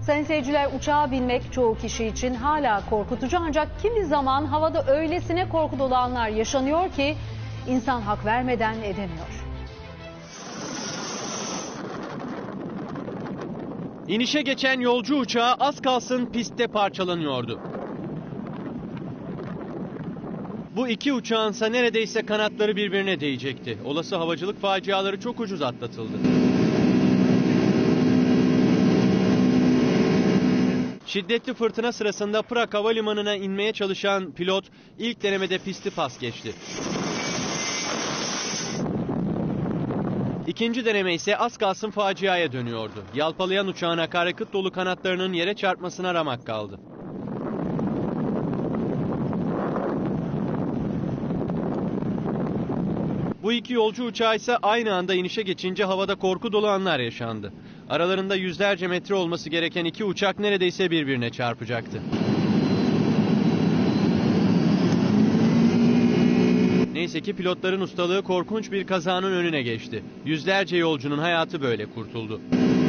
Sayın seyirciler, uçağa binmek çoğu kişi için hala korkutucu, ancak kimi zaman havada öylesine korku dolu anlar yaşanıyor ki insan hak vermeden edemiyor. İnişe geçen yolcu uçağı az kalsın pistte parçalanıyordu. Bu iki uçağınsa neredeyse kanatları birbirine değecekti. Olası havacılık faciaları çok ucuz atlatıldı. Şiddetli fırtına sırasında Prag Havalimanı'na inmeye çalışan pilot ilk denemede pisti pas geçti. İkinci deneme ise az kalsın faciaya dönüyordu. Yalpalayan uçağın akaryakıt dolu kanatlarının yere çarpmasına ramak kaldı. Bu iki yolcu uçağı ise aynı anda inişe geçince havada korku dolu anlar yaşandı. Aralarında yüzlerce metre olması gereken iki uçak neredeyse birbirine çarpacaktı. Neyse ki pilotların ustalığı korkunç bir kazanın önüne geçti. Yüzlerce yolcunun hayatı böyle kurtuldu.